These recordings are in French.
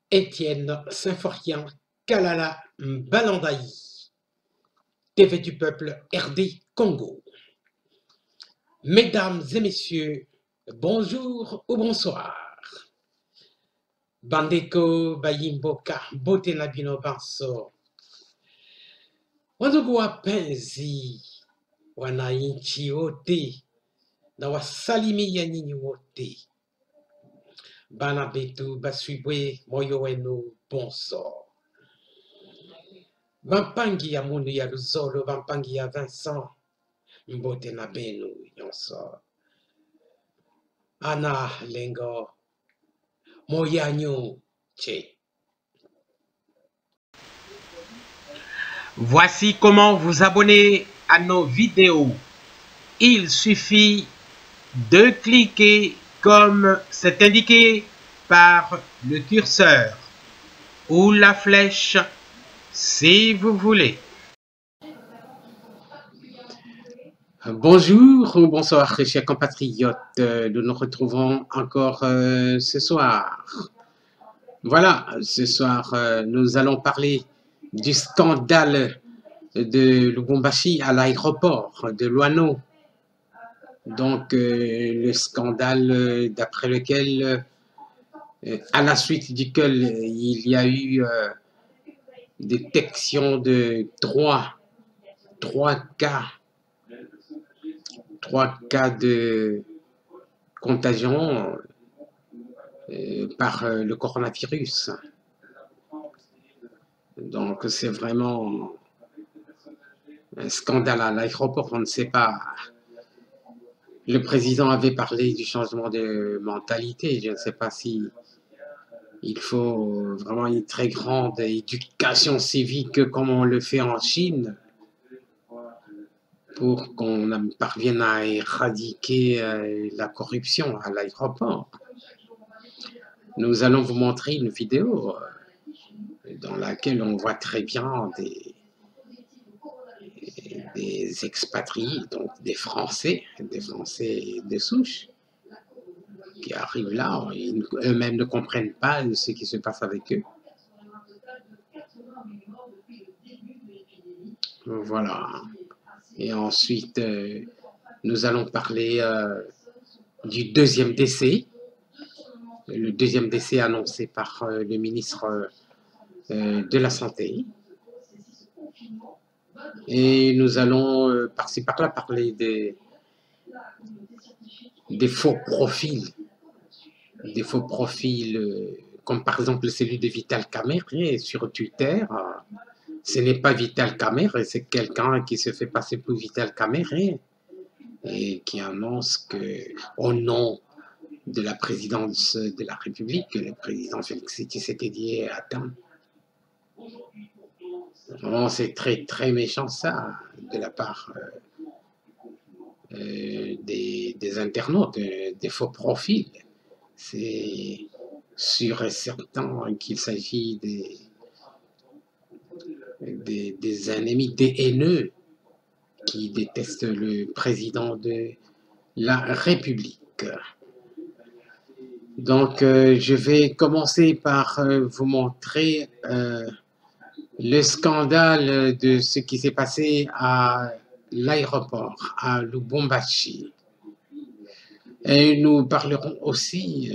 Étienne Symphorien Kalala Balandaï, TV du peuple RD Congo. Mesdames et messieurs, bonjour ou bonsoir. Bandeko Bayimboka Botenabino Banso. Wandugu wapenzi wananchi wote na wasalimia nyinyi wote. Bana betu baswibwe moyo wenu bonso. Bampangi ya mundu ya Luzolo, bampangi ya Vincent, mbote na benu yonso. Ana lengo, moyanyo che. Voici comment vous abonner à nos vidéos. Il suffit de cliquer comme c'est indiqué par le curseur ou la flèche si vous voulez. Bonjour ou bonsoir chers compatriotes, nous nous retrouvons encore ce soir. Voilà, ce soir nous allons parler du scandale de Lubumbashi à l'aéroport de Luano. Donc le scandale d'après lequel, à la suite duquel il y a eu détection de trois cas de contagion par le coronavirus. Donc c'est vraiment un scandale à l'aéroport, on ne sait pas. Le président avait parlé du changement de mentalité. Je ne sais pas si il faut vraiment une très grande éducation civique comme on le fait en Chine pour qu'on parvienne à éradiquer la corruption à l'aéroport. Nous allons vous montrer une vidéo dans laquelle on voit très bien des expatriés, donc des Français de souche, qui arrivent là, eux-mêmes ne comprennent pas ce qui se passe avec eux. Voilà. Et ensuite, nous allons parler du deuxième décès. Le deuxième décès annoncé par le ministre de la Santé. Et nous allons par-ci par-là parler des faux profils. Des faux profils comme par exemple celui de Vital Kamerhe sur Twitter. Ce n'est pas Vital Kamerhe, c'est quelqu'un qui se fait passer pour Vital Kamerhe et qui annonce que, au nom de la présidence de la République, le président Félix Tshisekedi est atteint. Vraiment, c'est très très méchant ça, de la part des internautes, des faux profils. C'est sûr et certain qu'il s'agit des ennemis, des haineux qui détestent le président de la République. Donc, je vais commencer par vous montrer le scandale de ce qui s'est passé à l'aéroport, à Lubumbashi. Et nous parlerons aussi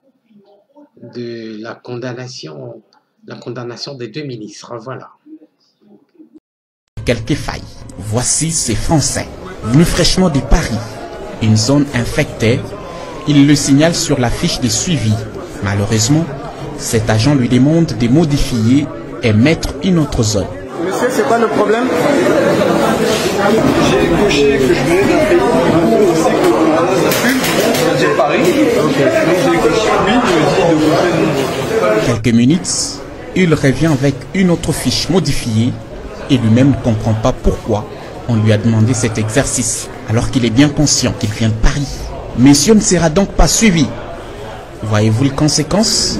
de la condamnation des deux ministres. Voilà. Quelques failles. Voici ces Français, venus fraîchement de Paris. Une zone infectée, il le signale sur la fiche de suivi. Malheureusement, cet agent lui demande de modifier et mettre une autre zone. Monsieur, c'est quoi le problème? J'ai coché que je venais d'un pays aussi que ça fume. J'ai Paris. Ok. Donc j'ai coché oui, il me dit de cocher non. Quelques minutes, il revient avec une autre fiche modifiée et lui-même ne comprend pas pourquoi on lui a demandé cet exercice alors qu'il est bien conscient qu'il vient de Paris. Monsieur ne sera donc pas suivi. Voyez-vous les conséquences?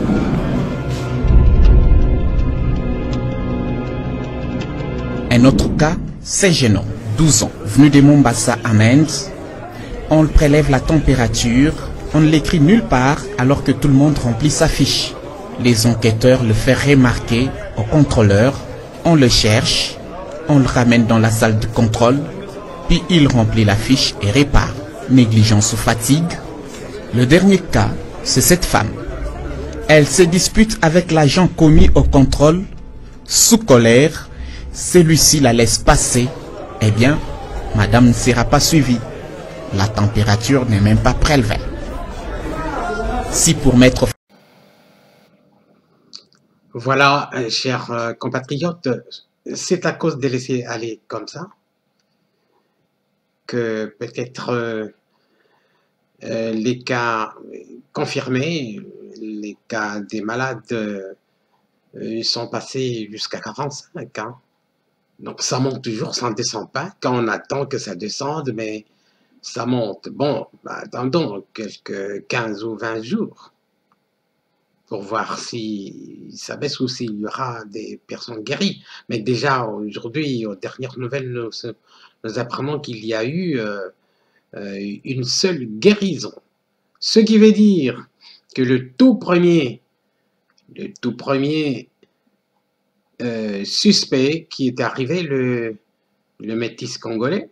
Un autre cas, c'est gênant, 12 ans, venu de Mombasa en Inde. On prélève la température, on ne l'écrit nulle part alors que tout le monde remplit sa fiche. Les enquêteurs le font remarquer au contrôleur, on le cherche, on le ramène dans la salle de contrôle, puis il remplit la fiche et répare. Négligence ou fatigue. Le dernier cas, c'est cette femme. Elle se dispute avec l'agent commis au contrôle. Sous colère, celui-ci la laisse passer. Eh bien, madame ne sera pas suivie. La température n'est même pas prélevée. Si pour mettre... Voilà, chers compatriotes, c'est à cause de laisser aller comme ça que peut-être les cas confirmés, les cas des malades sont passés jusqu'à 45 ans. Donc ça monte toujours, ça ne descend pas. Quand on attend que ça descende, mais ça monte. Bon, attendons quelques 15 ou 20 jours pour voir si ça baisse ou s'il y aura des personnes guéries. Mais déjà aujourd'hui, aux dernières nouvelles, nous apprenons qu'il y a eu une seule guérison. Ce qui veut dire que le tout premier suspect qui est arrivé, le métis congolais,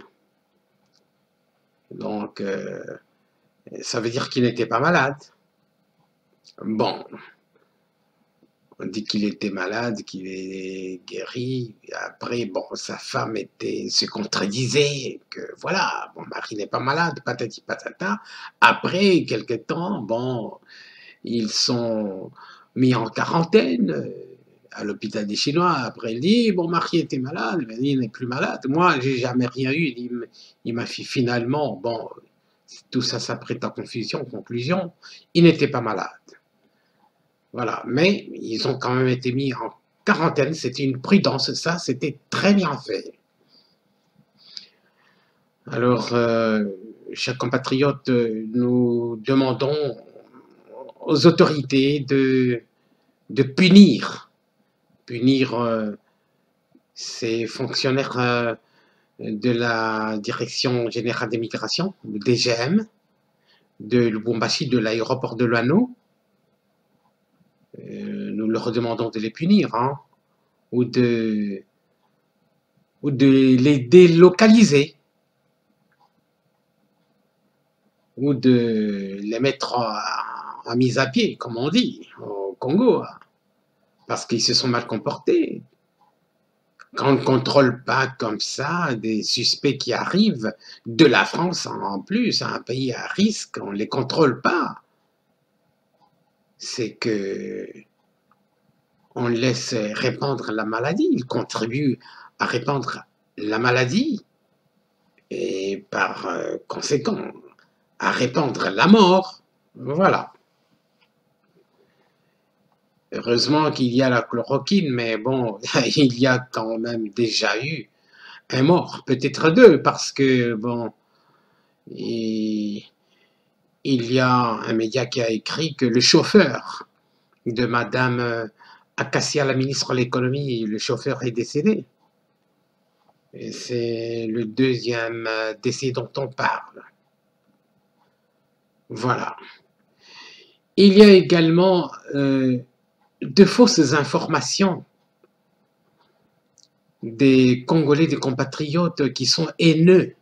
donc ça veut dire qu'il n'était pas malade. Bon, on dit qu'il était malade, qu'il est guéri. Et après, bon, sa femme se contredisait que voilà, mon mari n'est pas malade, patati patata. Après quelque temps, bon, ils sont mis en quarantaine à l'hôpital des Chinois. Après, il dit, mon mari était malade, mais il n'est plus malade. Moi, j'ai jamais rien eu. Il m'a fait finalement, bon, tout ça, ça prête à conclusion, il n'était pas malade. Voilà, mais ils ont quand même été mis en quarantaine, c'était une prudence, ça, c'était très bien fait. Alors, chers compatriotes, nous demandons aux autorités de punir ces fonctionnaires de la Direction Générale des Migrations, le DGM, de Lubumbashi, de l'aéroport de Luano. Nous leur demandons de les punir, hein, ou de les délocaliser, ou de les mettre en mise à pied, comme on dit, au Congo, parce qu'ils se sont mal comportés. Quand on ne contrôle pas comme ça des suspects qui arrivent de la France en plus, un pays à risque, on ne les contrôle pas. C'est que on laisse répandre la maladie, ils contribuent à répandre la maladie et par conséquent à répandre la mort. Voilà. Heureusement qu'il y a la chloroquine, mais bon, il y a quand même déjà eu un mort, peut-être deux, parce que bon, il y a un média qui a écrit que le chauffeur de Madame Acacia, la ministre de l'économie, le chauffeur est décédé. C'est le deuxième décès dont on parle. Voilà. Il y a également de fausses informations des Congolais, des compatriotes qui sont haineux.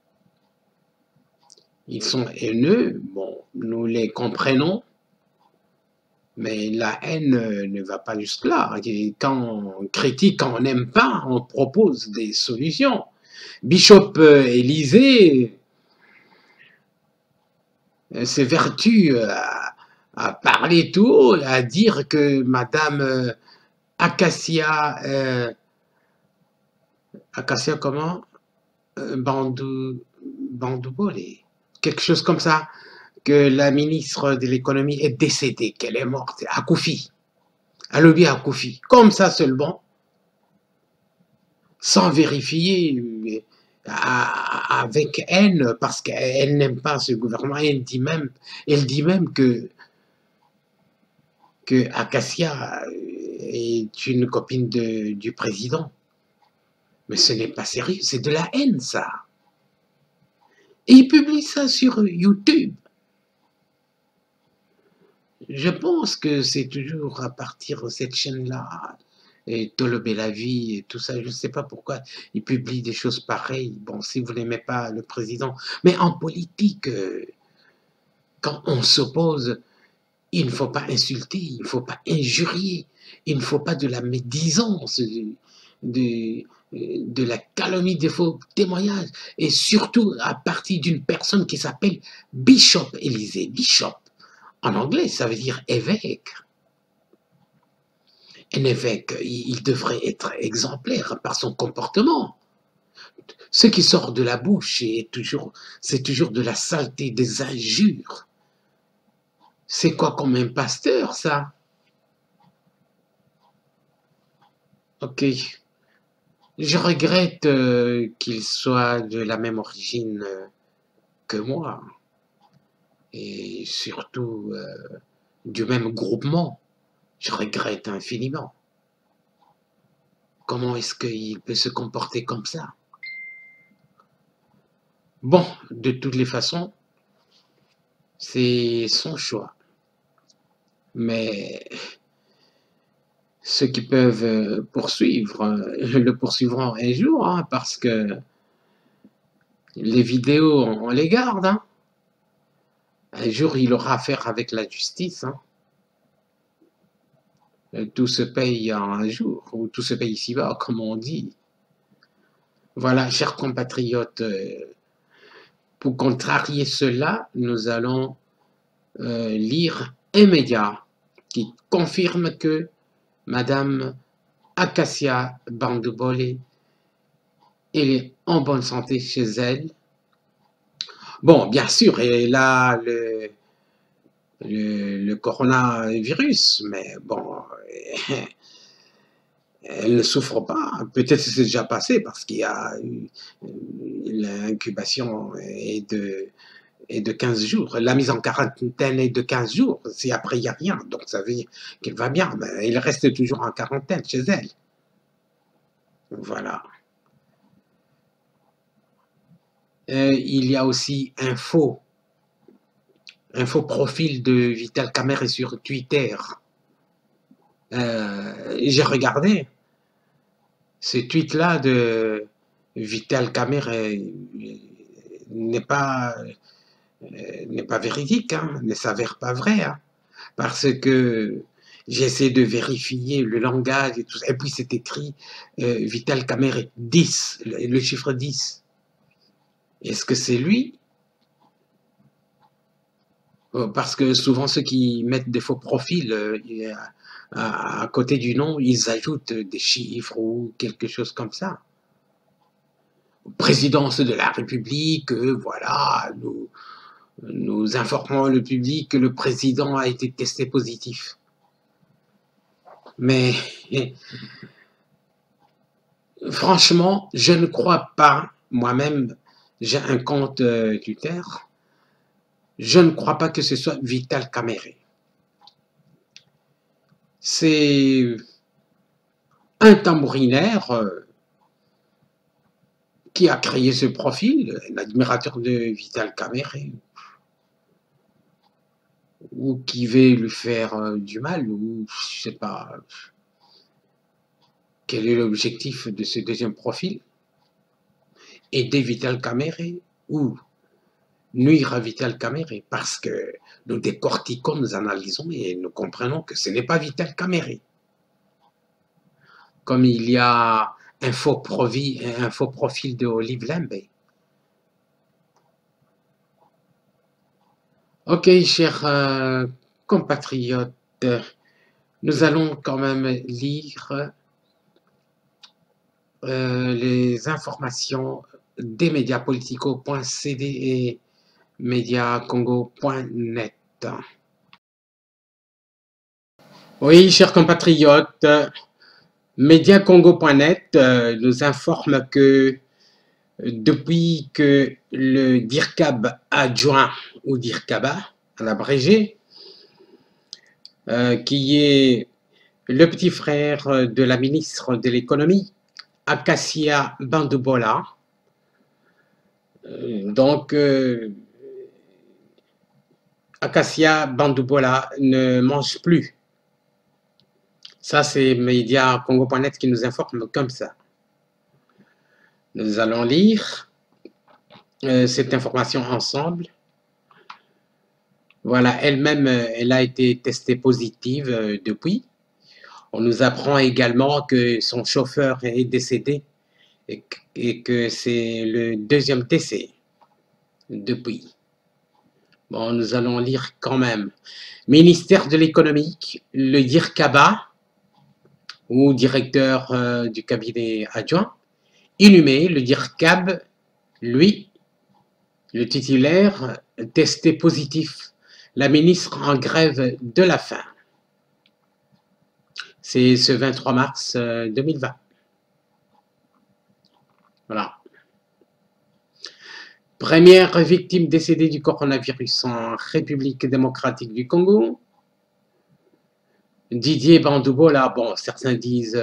Ils sont haineux, bon, nous les comprenons, mais la haine ne va pas jusque-là. Quand on critique, quand on n'aime pas, on propose des solutions. Bishop Élysée s'évertue à parler tout haut, à dire que Madame Acacia, Acacia comment Bandoubole, quelque chose comme ça, que la ministre de l'économie est décédée, qu'elle est morte, à Koufi, à Lobi à Koufi, comme ça seulement, sans vérifier, avec haine, parce qu'elle n'aime pas ce gouvernement. Elle dit même que Acacia est une copine du président. Mais ce n'est pas sérieux, c'est de la haine, ça. Et il publie ça sur YouTube. Je pense que c'est toujours à partir de cette chaîne-là, et Tolobé la vie et tout ça, je ne sais pas pourquoi ils publient des choses pareilles. Bon, si vous n'aimez pas le président, mais en politique, quand on s'oppose, il ne faut pas insulter, il ne faut pas injurier, il ne faut pas de la médisance, de, de la calomnie, des faux témoignages, et surtout à partir d'une personne qui s'appelle Bishop Élisée. Bishop, en anglais, ça veut dire évêque. Un évêque, il devrait être exemplaire par son comportement. Ce qui sort de la bouche, c'est toujours de la saleté, des injures. C'est quoi comme un pasteur, ça? Ok. Je regrette qu'il soit de la même origine que moi. Et surtout du même groupement. Je regrette infiniment. Comment est-ce qu'il peut se comporter comme ça? Bon, de toutes les façons, c'est son choix. Mais ceux qui peuvent poursuivre le poursuivront un jour, hein, parce que les vidéos, on les garde. Hein. Un jour, il aura affaire avec la justice. Hein. Tout se paye en un jour, ou tout se paye ici-bas, comme on dit. Voilà, chers compatriotes, pour contrarier cela, nous allons lire un média qui confirme que Madame Acacia Bandoubolé est en bonne santé chez elle. Bon, bien sûr, elle a le coronavirus, mais bon, elle ne souffre pas. Peut-être que c'est déjà passé parce qu'il y a l'incubation est de 15 jours. La mise en quarantaine est de 15 jours. Si après, il n'y a rien. Donc, ça veut dire qu'elle va bien. Mais elle reste toujours en quarantaine chez elle. Voilà. Il y a aussi un faux profil de Vital Kamerhe sur Twitter. J'ai regardé ce tweet-là de Vital Kamerhe n'est pas véridique, hein, ne s'avère pas vrai, hein, parce que j'essaie de vérifier le langage et tout ça, et puis c'est écrit Vital Kamerhe 10, le chiffre 10. Est-ce que c'est lui? Parce que souvent ceux qui mettent des faux profils à côté du nom, ils ajoutent des chiffres ou quelque chose comme ça. Présidence de la République, voilà, nous informons le public que le président a été testé positif. Mais franchement, je ne crois pas, moi-même, j'ai un compte Twitter, je ne crois pas que ce soit Vital Kamerhe. C'est un tambourinaire qui a créé ce profil, un admirateur de Vital Kamerhe, ou qui veut lui faire du mal, ou je ne sais pas quel est l'objectif de ce deuxième profil. Aider Vital Kamerhe ou nuire à Vital Kamerhe, parce que nous décortiquons, nous analysons et nous comprenons que ce n'est pas Vital Kamerhe. Comme il y a un faux profil de Olive Lembe. Ok, chers compatriotes, nous allons quand même lire les informations des médias politico.cd et mediacongo.net. Oui, chers compatriotes, mediacongo.net nous informe que depuis que le DIRCAB adjoint, ou DIRCABA, à l'abrégé, qui est le petit frère de la ministre de l'économie, Acacia Bandoubolé, donc Acacia Bandoubola ne mange plus. Ça, c'est Média Congo.net qui nous informe comme ça. Nous allons lire cette information ensemble. Voilà, elle-même, elle a été testée positive depuis. On nous apprend également que son chauffeur est décédé et que c'est le deuxième décès depuis. Bon, nous allons lire quand même. Ministère de l'économie, le DIRCABA, ou directeur du cabinet adjoint, inhumé, le DIRCAB, lui, le titulaire, testé positif. La ministre en grève de la faim. C'est ce 23 mars 2020. Voilà. Première victime décédée du coronavirus en République démocratique du Congo. Didier Bandoubola, bon, certains disent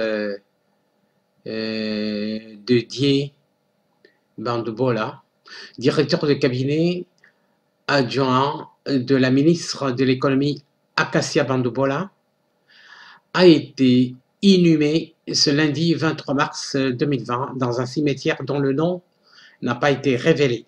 Didier Bandoubola, directeur de cabinet adjoint de la ministre de l'économie Acacia Bandoubola, a été inhumé ce lundi 23 mars 2020 dans un cimetière dont le nom n'a pas été révélé.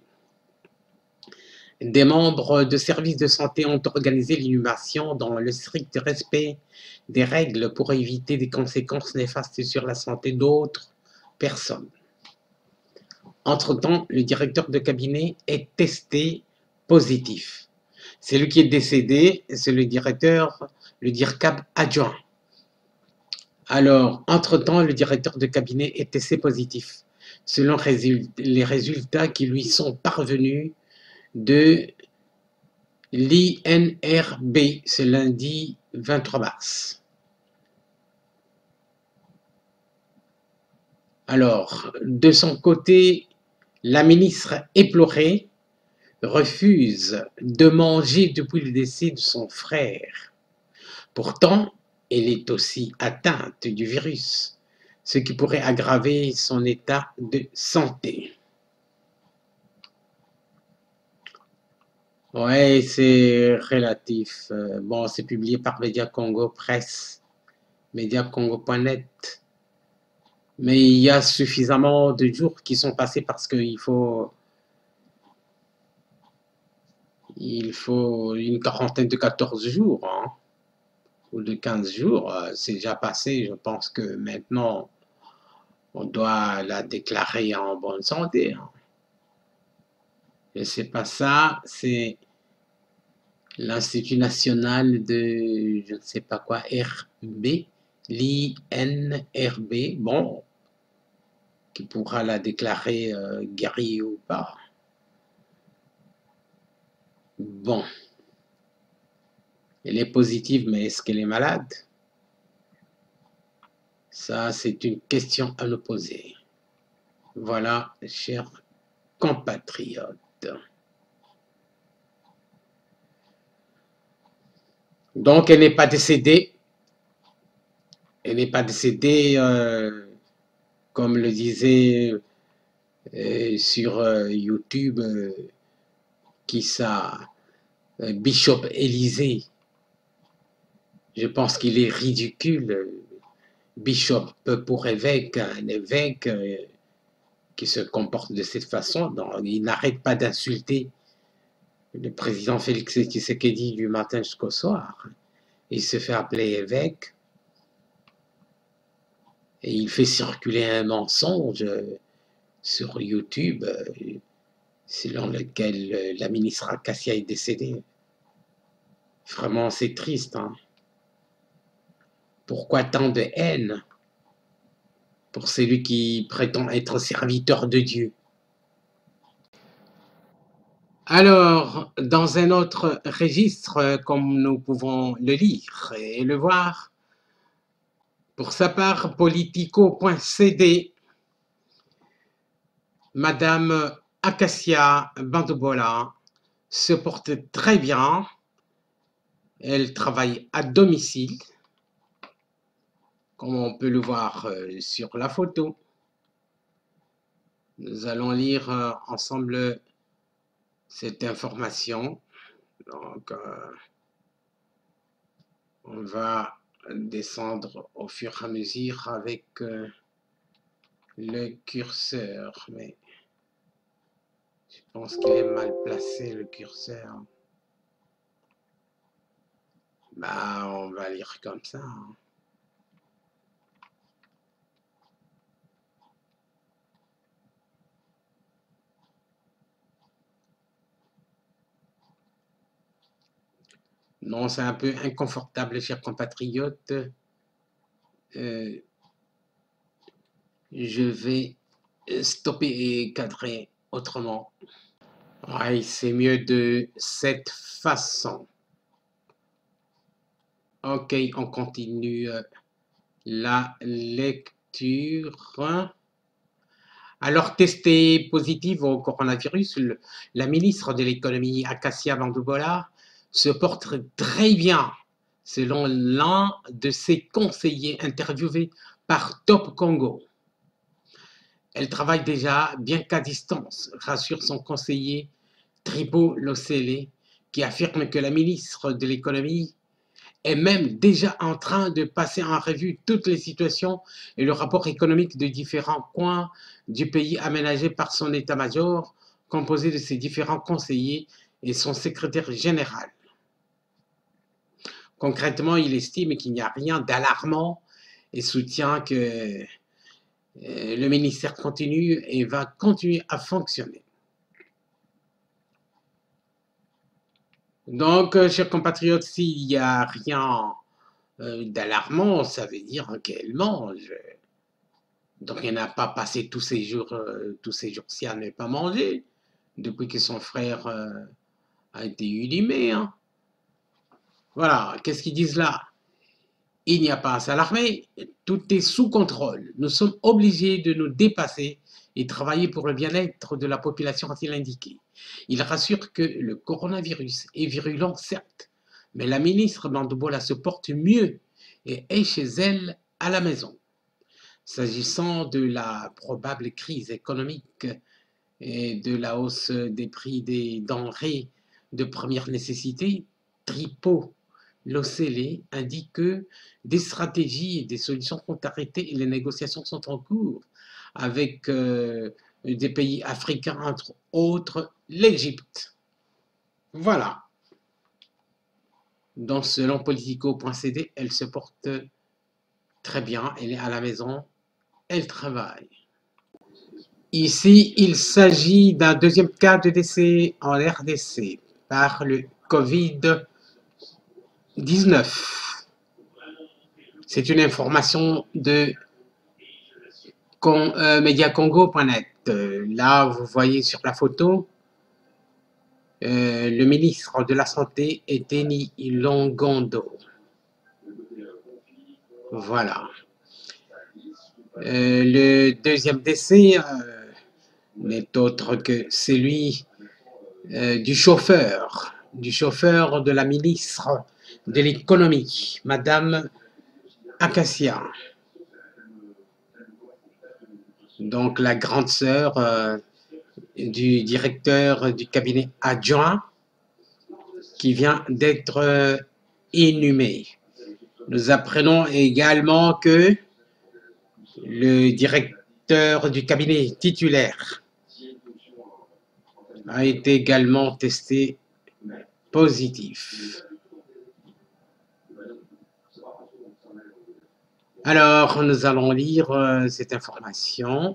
Des membres de services de santé ont organisé l'inhumation dans le strict respect des règles pour éviter des conséquences néfastes sur la santé d'autres personnes. Entre-temps, le directeur de cabinet est testé positif. Celui qui est décédé, c'est le directeur, le DIRCAB adjoint. Alors, entre-temps, le directeur de cabinet est testé positif, selon les résultats qui lui sont parvenus de l'INRB ce lundi 23 mars. Alors, de son côté, la ministre éplorée refuse de manger depuis le décès de son frère. Pourtant, elle est aussi atteinte du virus, ce qui pourrait aggraver son état de santé. Ouais, c'est relatif. Bon, c'est publié par Média Congo Presse, mediacongo.net. Mais il y a suffisamment de jours qui sont passés parce qu'il faut une quarantaine de 14 jours, hein, ou de 15 jours. C'est déjà passé. Je pense que maintenant, on doit la déclarer en bonne santé. Hein. Et c'est pas ça, c'est l'Institut national de, je ne sais pas quoi, RB, l'INRB, bon, qui pourra la déclarer guérie ou pas. Bon, elle est positive, mais est-ce qu'elle est malade? Ça, c'est une question à nous poser. Voilà, chers compatriotes. Donc, elle n'est pas décédée. Elle n'est pas décédée, comme le disait sur YouTube, qui ça, Bishop Élysée. Je pense qu'il est ridicule. Bishop pour évêque, un évêque qui se comporte de cette façon. Donc, il n'arrête pas d'insulter le président Félix Tshisekedi du matin jusqu'au soir. Il se fait appeler évêque et il fait circuler un mensonge sur YouTube selon lequel la ministre Acacia est décédée. Vraiment, c'est triste. Hein? Pourquoi tant de haine pour celui qui prétend être serviteur de Dieu? Alors, dans un autre registre, comme nous pouvons le lire et le voir, pour sa part, Politico.cd, Madame Acacia Bandoubola se porte très bien. Elle travaille à domicile, comme on peut le voir sur la photo. Nous allons lire ensemble cette information. Donc, on va descendre au fur et à mesure avec le curseur, mais je pense qu'il est mal placé le curseur. Bah, on va lire comme ça. Non, c'est un peu inconfortable, chers compatriotes. Je vais stopper et cadrer autrement. Ouais, c'est mieux de cette façon. Ok, on continue la lecture. Alors, testé positive au coronavirus, la ministre de l'économie, Acacia Bandoubola, se porte très bien, selon l'un de ses conseillers interviewés par Top Congo. Elle travaille déjà, bien qu'à distance, rassure son conseiller Tripo Losele, qui affirme que la ministre de l'économie est même déjà en train de passer en revue toutes les situations et le rapport économique de différents coins du pays aménagé par son état-major, composé de ses différents conseillers et son secrétaire général. Concrètement, il estime qu'il n'y a rien d'alarmant et soutient que le ministère continue et va continuer à fonctionner. Donc, chers compatriotes, s'il n'y a rien d'alarmant, ça veut dire qu'elle mange. Donc, elle n'a pas passé tous ces jours-ci à ne pas manger, depuis que son frère a été inhumé. Hein. Voilà, qu'est-ce qu'ils disent là? Il n'y a pas à s'alarmer, tout est sous contrôle. Nous sommes obligés de nous dépasser et travailler pour le bien-être de la population, a-t-il indiqué. Il rassure que le coronavirus est virulent, certes, mais la ministre Bandoubola se porte mieux et est chez elle à la maison. S'agissant de la probable crise économique et de la hausse des prix des denrées de première nécessité, Tripo Losele indique que des stratégies et des solutions sont arrêtées et les négociations sont en cours avec des pays africains, entre autres l'Égypte. Voilà. Donc, selon Politico.cd, elle se porte très bien, elle est à la maison, elle travaille. Ici, il s'agit d'un deuxième cas de décès en RDC par le Covid-19. C'est une information de mediacongo.net. Là, vous voyez sur la photo, le ministre de la Santé est Denis Longondo. Voilà. Le deuxième décès n'est autre que celui du chauffeur de la ministre de l'économie, Madame Acacia. Donc la grande sœur du directeur du cabinet adjoint qui vient d'être inhumé. Nous apprenons également que le directeur du cabinet titulaire a été également testé positif. Alors, nous allons lire cette information.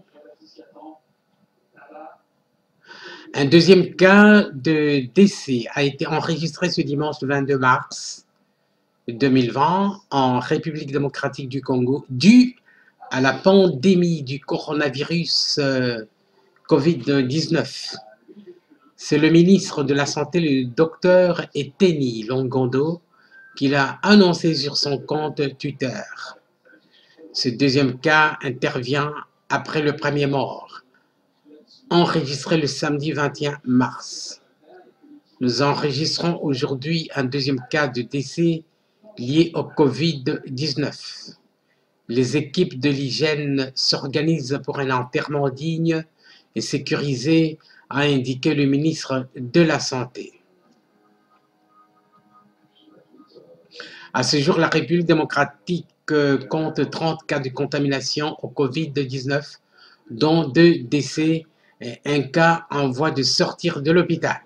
Un deuxième cas de décès a été enregistré ce dimanche 22 mars 2020 en République démocratique du Congo, dû à la pandémie du coronavirus Covid-19. C'est le ministre de la Santé, le docteur Denis Longondo, qui l'a annoncé sur son compte Twitter. Ce deuxième cas intervient après le premier mort, enregistré le samedi 21 mars. Nous enregistrons aujourd'hui un deuxième cas de décès lié au Covid-19. Les équipes de l'hygiène s'organisent pour un enterrement digne et sécurisé, a indiqué le ministre de la Santé. À ce jour, la République démocratique compte 30 cas de contamination au Covid-19, dont 2 décès et 1 cas en voie de sortir de l'hôpital.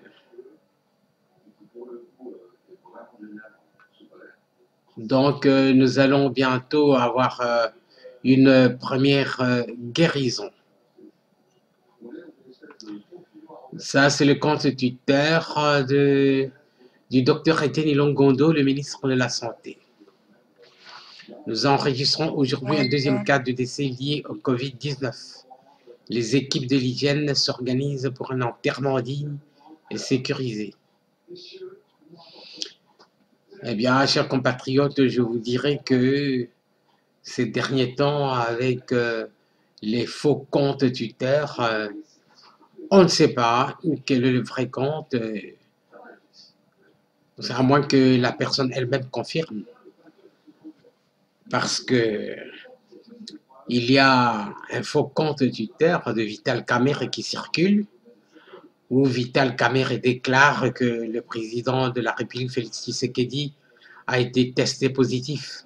Donc, nous allons bientôt avoir une première guérison. Ça, c'est le compte Twitter du docteur Etienne Longondo, le ministre de la Santé. Nous enregistrons aujourd'hui un deuxième cas de décès lié au Covid-19. Les équipes de l'hygiène s'organisent pour un enterrement digne et sécurisé. Eh bien, chers compatriotes, je vous dirais que ces derniers temps, avec les faux comptes Twitter, on ne sait pas quel est le vrai compte, à moins que la personne elle-même confirme. Parce que il y a un faux compte Twitter de Vital Kamerhe qui circule, où Vital Kamerhe déclare que le président de la République, Félix Tshisekedi, a été testé positif.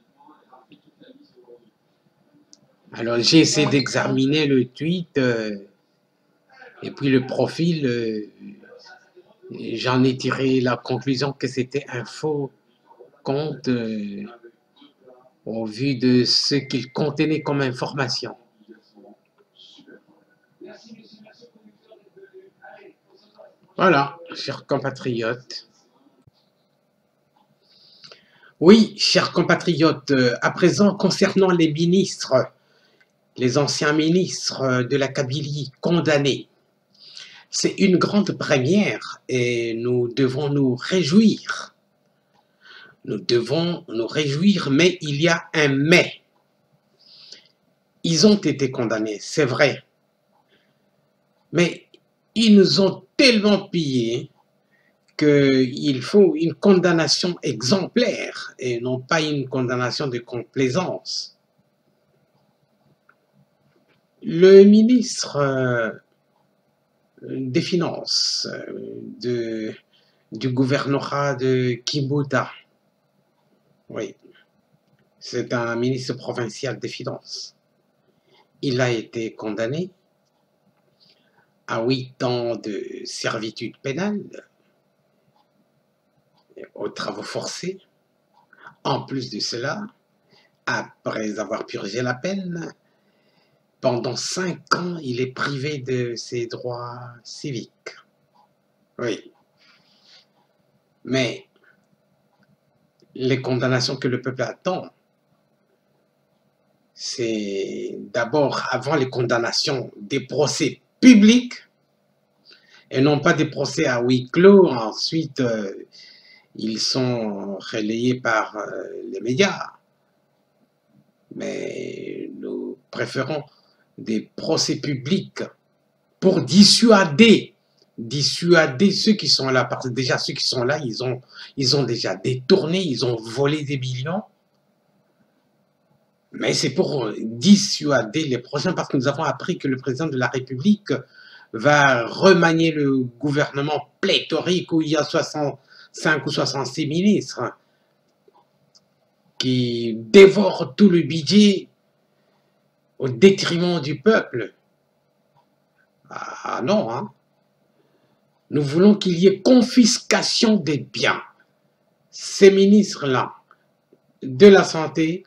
Alors j'ai essayé d'examiner le tweet et puis le profil, j'en ai tiré la conclusion que c'était un faux compte au vu de ce qu'il contenait comme information. Voilà, chers compatriotes. Oui, chers compatriotes, à présent, concernant les ministres, les anciens ministres de la Kabylie condamnés, c'est une grande première et nous devons nous réjouir. Nous devons nous réjouir, mais il y a un mais. Ils ont été condamnés, c'est vrai. Mais ils nous ont tellement pillés qu'il faut une condamnation exemplaire et non pas une condamnation de complaisance. Le ministre des Finances du gouvernorat de Kimbuta, oui, c'est un ministre provincial des Finances. Il a été condamné à 8 ans de servitude pénale, aux travaux forcés. En plus de cela, après avoir purgé la peine, pendant 5 ans, il est privé de ses droits civiques. Oui. Mais les condamnations que le peuple attend, c'est d'abord, avant les condamnations, des procès publics et non pas des procès à huis clos. Ensuite, ils sont relayés par les médias. Mais nous préférons des procès publics pour dissuader ceux qui sont là. Parce que déjà, ceux qui sont là, ils ont déjà détourné, ils ont volé des millions. Mais c'est pour dissuader les prochains, parce que nous avons appris que le président de la République va remanier le gouvernement pléthorique où il y a 65 ou 66 ministres qui dévorent tout le budget au détriment du peuple. Ah non, hein. Nous voulons qu'il y ait confiscation des biens. Ces ministres-là, de la santé,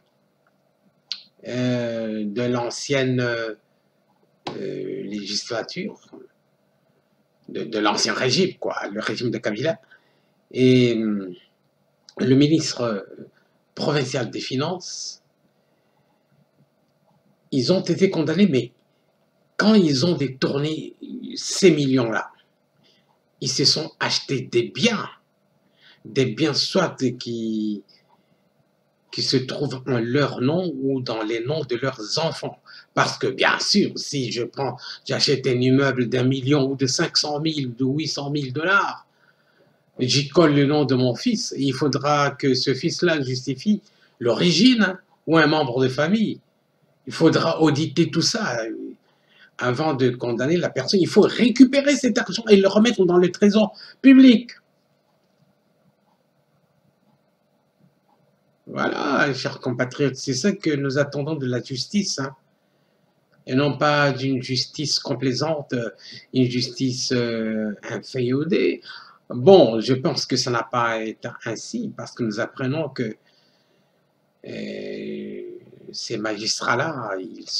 de l'ancienne législature, de l'ancien régime, quoi, le régime de Kabila, et le ministre provincial des Finances, ils ont été condamnés, mais quand ils ont détourné ces millions-là, ils se sont achetés des biens soit qui se trouvent en leur nom ou dans les noms de leurs enfants. Parce que bien sûr, si j'achète un immeuble d'1 million ou de 500 000 ou de 800 000 $, j'y colle le nom de mon fils, et il faudra que ce fils-là justifie l'origine ou un membre de famille. Il faudra auditer tout ça avant de condamner la personne. Il faut récupérer cet argent et le remettre dans le trésor public. Voilà, chers compatriotes, c'est ça que nous attendons de la justice, hein, et non pas d'une justice complaisante, une justice inféodée. Bon, je pense que ça n'a pas été ainsi, parce que nous apprenons que ces magistrats-là,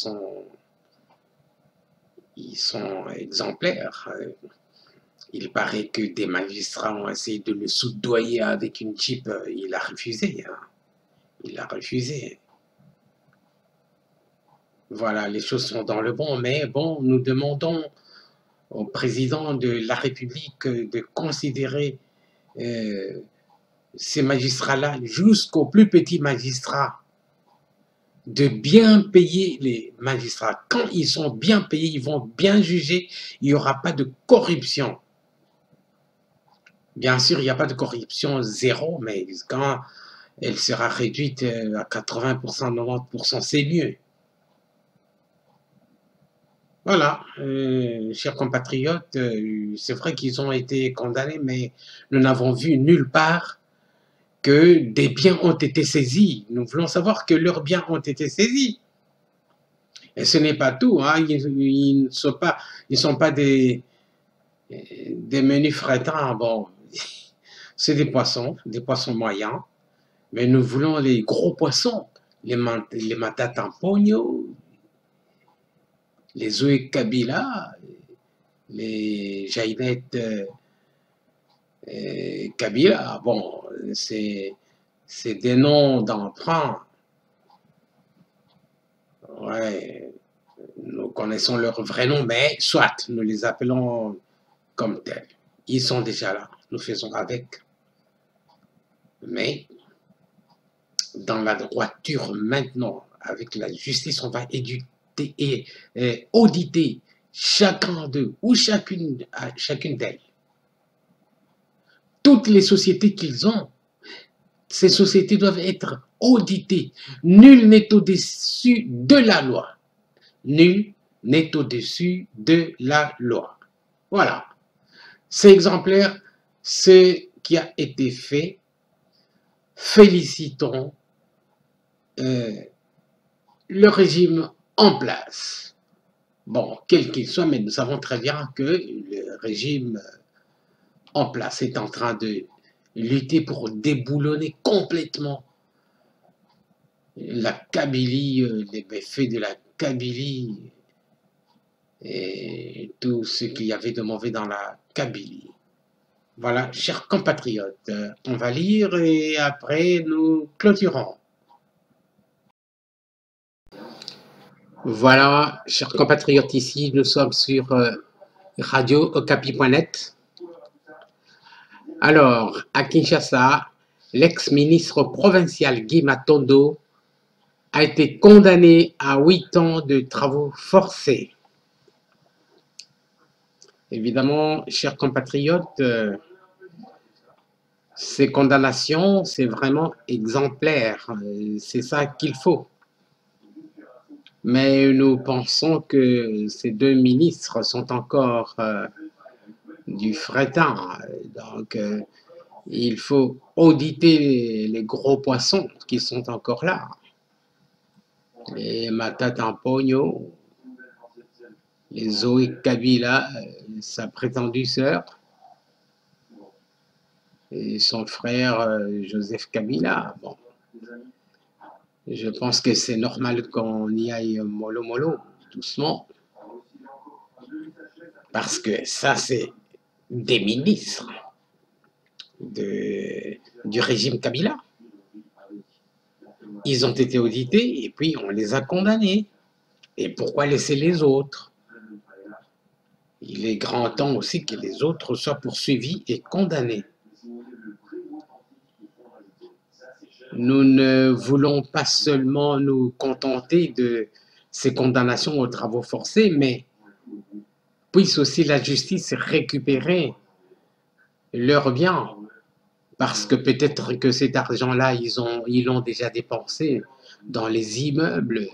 ils sont exemplaires. Il paraît que des magistrats ont essayé de le soudoyer avec une Jeep. Il a refusé. Hein. Il a refusé. Voilà, les choses sont dans le bon. Mais bon, nous demandons au président de la République de considérer ces magistrats-là jusqu'aux plus petits magistrats, de bien payer les magistrats. Quand ils sont bien payés, ils vont bien juger, il n'y aura pas de corruption. Bien sûr, il n'y a pas de corruption zéro, mais quand elle sera réduite à 80%, 90%, c'est mieux. Voilà, chers compatriotes, c'est vrai qu'ils ont été condamnés, mais nous n'avons vu nulle part que des biens ont été saisis. Nous voulons savoir que leurs biens ont été saisis. Et ce n'est pas tout, hein. Ils ne sont pas des menus frétins. Bon, c'est des poissons moyens, mais nous voulons les gros poissons, les Matatampogno, les Zoé Kabila, les Jainet Kabila. Bon, c'est des noms d'emprunt. Ouais, nous connaissons leur vrai nom, mais soit nous les appelons comme tels. Ils sont déjà là, nous faisons avec. Mais dans la droiture maintenant, avec la justice, on va éduquer et auditer chacun d'eux ou chacune d'elles. Toutes les sociétés qu'ils ont, ces sociétés doivent être auditées. Nul n'est au-dessus de la loi. Nul n'est au-dessus de la loi. Voilà. C'est exemplaire ce qui a été fait. Félicitons le régime en place. Bon, quel qu'il soit, mais nous savons très bien que le régime en place est en train de lutter pour déboulonner complètement la Kabylie, les méfaits de la Kabylie et tout ce qu'il y avait de mauvais dans la Kabylie. Voilà, chers compatriotes, on va lire et après nous clôturons. Voilà, chers compatriotes, ici nous sommes sur radio-okapi.net. Alors, à Kinshasa, l'ex-ministre provincial Guy Matondo a été condamné à 8 ans de travaux forcés. Évidemment, chers compatriotes, ces condamnations, c'est vraiment exemplaire. C'est ça qu'il faut. Mais nous pensons que ces deux ministres sont encore du fretin. Donc, il faut auditer les gros poissons qui sont encore là. Les Matatampogno, les Zoé Kabila, sa prétendue sœur, et son frère Joseph Kabila. Bon, je pense que c'est normal qu'on y aille mollo, doucement, parce que ça, c'est des ministres du régime Kabila. Ils ont été audités et puis on les a condamnés. Et pourquoi laisser les autres? Il est grand temps aussi que les autres soient poursuivis et condamnés. Nous ne voulons pas seulement nous contenter de ces condamnations aux travaux forcés, mais puisse aussi la justice récupérer leurs biens. Parce que peut-être que cet argent-là, ils l'ont déjà dépensé dans les immeubles.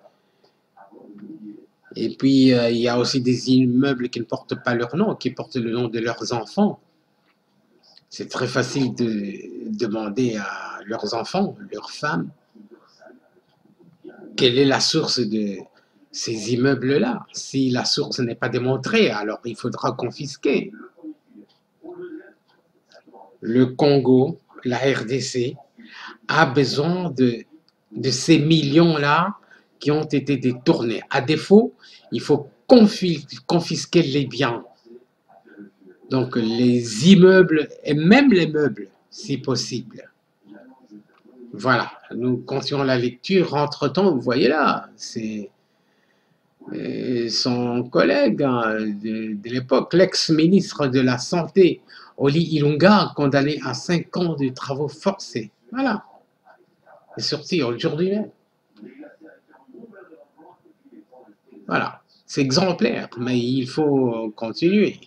Et puis, il y a aussi des immeubles qui ne portent pas leur nom, qui portent le nom de leurs enfants. C'est très facile de demander à leurs enfants, leurs femmes, quelle est la source de ces immeubles-là. Si la source n'est pas démontrée, alors il faudra confisquer. Le Congo, la RDC, a besoin de ces millions-là qui ont été détournés. À défaut, il faut confisquer les biens. Donc les immeubles et même les meubles, si possible. Voilà, nous continuons la lecture. Entre-temps, vous voyez là, c'est son collègue de l'époque, l'ex-ministre de la Santé, Oli Ilunga, condamné à 5 ans de travaux forcés. Voilà, c'est sorti aujourd'hui même. Voilà, c'est exemplaire, mais il faut continuer.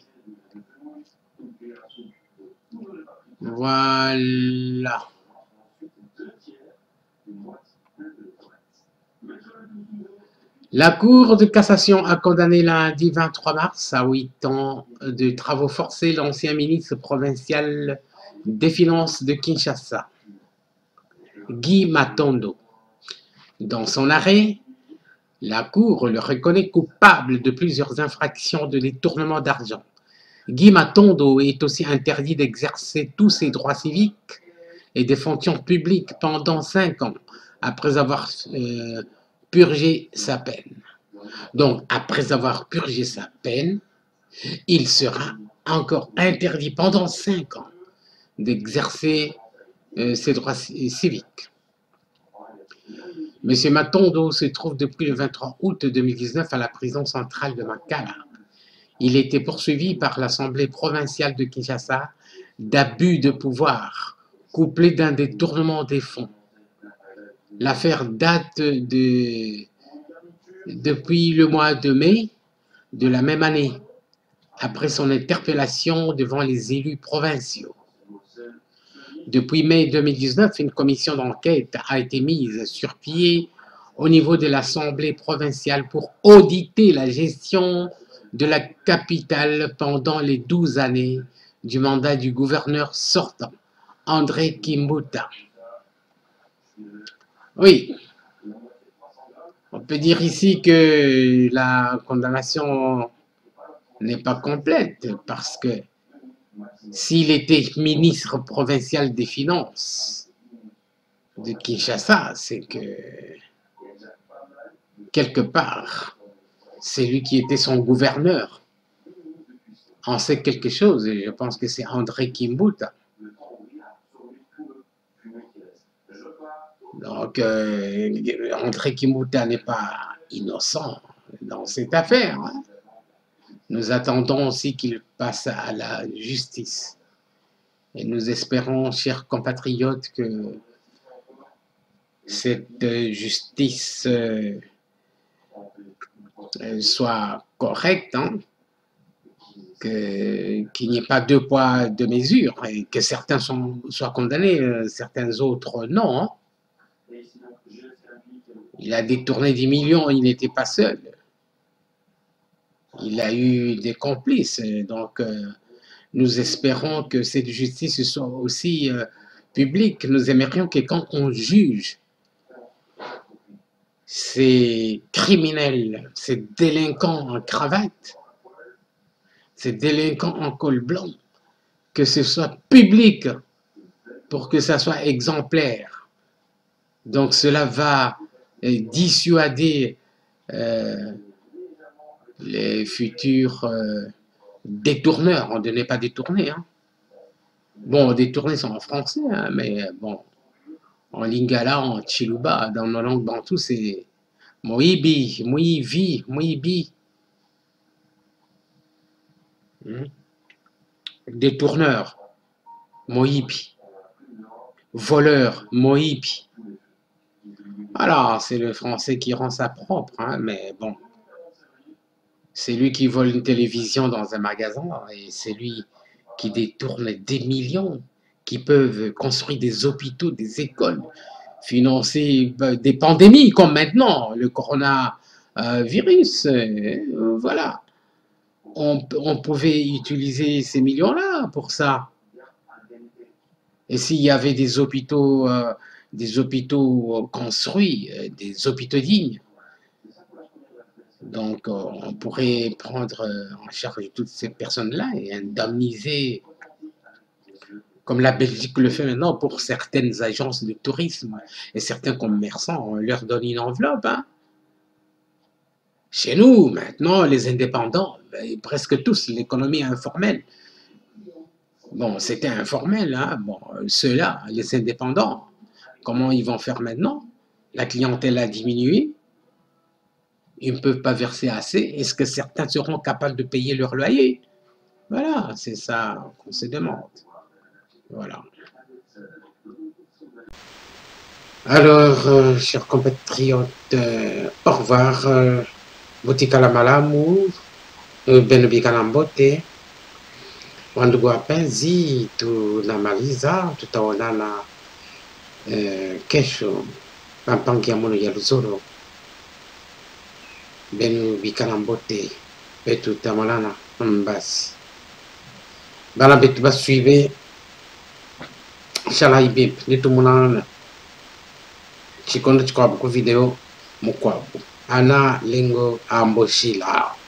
Voilà. La Cour de cassation a condamné lundi 23 mars à 8 ans de travaux forcés l'ancien ministre provincial des Finances de Kinshasa, Guy Matondo. Dans son arrêt, la Cour le reconnaît coupable de plusieurs infractions de détournement d'argent. Guy Matondo est aussi interdit d'exercer tous ses droits civiques et des fonctions publiques pendant 5 ans, après avoir purgé sa peine. Donc, après avoir purgé sa peine, il sera encore interdit pendant 5 ans d'exercer ses droits civiques. M. Matondo se trouve depuis le 23 août 2019 à la prison centrale de Makala. Il était poursuivi par l'Assemblée provinciale de Kinshasa d'abus de pouvoir, couplé d'un détournement des fonds. L'affaire date depuis le mois de mai de la même année, après son interpellation devant les élus provinciaux. Depuis mai 2019, une commission d'enquête a été mise sur pied au niveau de l'Assemblée provinciale pour auditer la gestion de la capitale pendant les 12 années du mandat du gouverneur sortant, André Kimbuta. Oui, on peut dire ici que la condamnation n'est pas complète parce que s'il était ministre provincial des Finances de Kinshasa, c'est que quelque part, c'est lui qui était son gouverneur. On sait quelque chose et je pense que c'est André Kimbuta. Donc, André Kimbuta n'est pas innocent dans cette affaire. Hein. Nous attendons aussi qu'il passe à la justice. Et nous espérons, chers compatriotes, que cette justice soit correcte, hein, qu'il n'y ait pas 2 poids, 2 mesures, et que certains soient condamnés, certains autres non. Hein. Il a détourné 10 millions, il n'était pas seul. Il a eu des complices, donc nous espérons que cette justice soit aussi publique. Nous aimerions que quand on juge ces criminels, ces délinquants en cravate, ces délinquants en col blanc, que ce soit public pour que ça soit exemplaire. Donc cela va dissuader les futurs détourneurs. On ne n'est pas détournés. Hein. Bon, détournés sont en français, hein, mais bon, en lingala, en chiluba, dans nos langues bantoues, c'est moibi, moivi, moibi. Détourneur, moibi. Voleur, moibi. Alors, c'est le français qui rend ça propre, hein, mais bon. C'est lui qui vole une télévision dans un magasin et c'est lui qui détourne des millions qui peuvent construire des hôpitaux, des écoles, financer des pandémies comme maintenant, le coronavirus. Voilà. On pouvait utiliser ces millions-là pour ça. Et s'il y avait des hôpitaux construits, des hôpitaux dignes, donc on pourrait prendre en charge toutes ces personnes-là et indemniser, comme la Belgique le fait maintenant pour certaines agences de tourisme et certains commerçants, on leur donne une enveloppe. Hein. Chez nous, maintenant, les indépendants, presque tous, l'économie informelle, bon, c'était informel, hein. Bon, ceux-là, les indépendants, comment ils vont faire maintenant? La clientèle a diminué, ils ne peuvent pas verser assez. Est-ce que certains seront capables de payer leur loyer? Voilà, c'est ça qu'on se demande. Voilà. Alors, chers compatriotes, au revoir. Botika la malamu, benubika na mbote. Wandugu wapenzi, tunamaliza, tutaonana kesho pampangia mono ya Luzoro. Benubika na mbote, betu tamalana mbasi. Bana betu basuive, shalai bib, nitu munana. Chikondo chikwabu ku video mukwabu. Ana lingo amboshila.